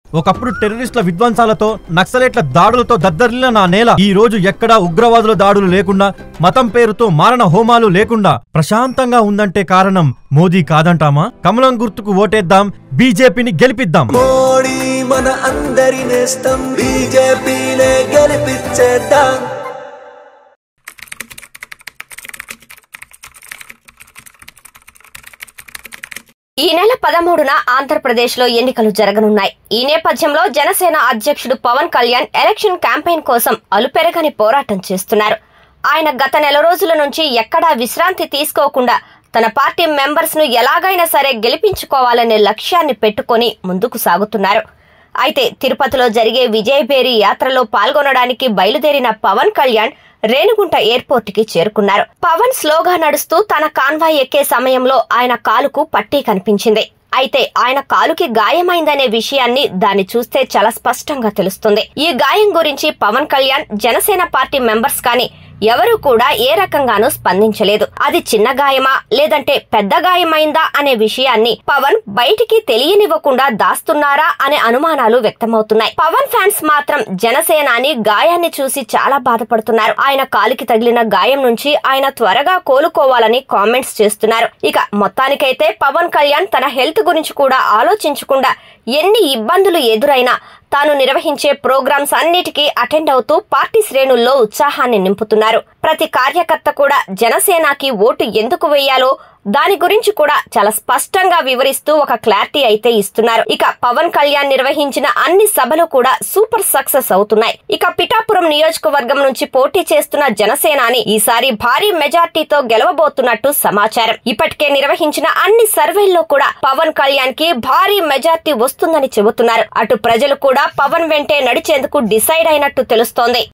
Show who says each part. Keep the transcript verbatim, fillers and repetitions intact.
Speaker 1: ఒకప్పుడు టెర్రరిస్టుల విధ్వంసాలతో నక్సలైట్ల దాడులతో దద్దరిల్లిన నా నేల ఈ రోజు ఎక్కడా ఉగ్రవాదుల దాడులు లేకుండా మతం పేరుతో మారణ హోమాలు లేకుండా ప్రశాంతంగా ఉందంటే కారణం మోదీ కాదంటామా? కమలం గుర్తుకు ఓటేద్దాం, బీజేపీని గెలిపిద్దాం.
Speaker 2: మోడీ మన అందరి నేస్తం, బీజేపీనే గెలిపించేద్దాం.
Speaker 3: ఈ నెల పదమూడున ఆంధ్రప్రదేశ్ లో ఎన్నికలు జరగనున్నాయి. ఈ నేపథ్యంలో జనసేన అధ్యక్షుడు పవన్ కళ్యాణ్ ఎలక్షన్ క్యాంపెయిన్ కోసం అలుపెరగని పోరాటం చేస్తున్నారు. ఆయన గత నెల రోజుల నుంచి ఎక్కడా విశ్రాంతి తీసుకోకుండా తన పార్టీ మెంబర్స్ ను ఎలాగైనా సరే గెలిపించుకోవాలనే లక్ష్యాన్ని పెట్టుకుని ముందుకు సాగుతున్నారు. అయితే తిరుపతిలో జరిగే విజయభేరి యాత్రలో పాల్గొనడానికి బయలుదేరిన పవన్ కళ్యాణ్ రేణిగుంట ఎయిర్పోర్ట్ కి చేరుకున్నారు. పవన్ స్లోగా నడుస్తూ తన కాన్వాయ్ ఎక్కే సమయంలో ఆయన కాలుకు పట్టీ కనిపించింది. అయితే ఆయన కాలుకి గాయమైందనే విషయాన్ని దాన్ని చూస్తే చాలా స్పష్టంగా తెలుస్తుంది. ఈ గాయం గురించి పవన్ కళ్యాణ్, జనసేన పార్టీ మెంబర్స్ కానీ ఎవరూ కూడా ఏ రకంగానూ స్పందించలేదు. అది చిన్న గాయమా లేదంటే పెద్ద గాయమైందా అనే విషయాన్ని పవన్ బయటికి తెలియనివ్వకుండా దాస్తున్నారా అనే అనుమానాలు వ్యక్తమవుతున్నాయి. పవన్ ఫ్యాన్స్ మాత్రం జనసేనాని గాయాన్ని చూసి చాలా బాధపడుతున్నారు. ఆయన కాలికి తగిలిన గాయం నుంచి ఆయన త్వరగా కోలుకోవాలని కామెంట్స్ చేస్తున్నారు. ఇక మొత్తానికైతే పవన్ కళ్యాణ్ తన హెల్త్ గురించి కూడా ఆలోచించకుండా ఎన్ని ఇబ్బందులు ఎదురైనా తాను నిర్వహించే ప్రోగ్రామ్స్ అన్నిటికీ అటెండ్ అవుతూ పార్టీ శ్రేణుల్లో ఉత్సాహాన్ని నింపుతున్నారు. ప్రతి కార్యకర్త కూడా జనసేనకి ఓటు ఎందుకు వేయాలో దాని గురించి కూడా చాలా స్పష్టంగా వివరిస్తూ ఒక క్లారిటీ అయితే ఇస్తున్నారు. ఇక పవన్ కళ్యాణ్ నిర్వహించిన అన్ని సభలు కూడా సూపర్ సక్సెస్ అవుతున్నాయి. ఇక పిఠాపురం నియోజకవర్గం నుంచి పోటీ చేస్తున్న జనసేనాని ఈసారి భారీ మెజార్టీతో గెలవబోతున్నట్టు సమాచారం. ఇప్పటికే నిర్వహించిన అన్ని సర్వేల్లో కూడా పవన్ కళ్యాణ్ కి భారీ మెజార్టీ వస్తుందని చెబుతున్నారు. అటు ప్రజలు కూడా పవన్ వెంటే నడిచేందుకు డిసైడ్ అయినట్టు తెలుస్తోంది.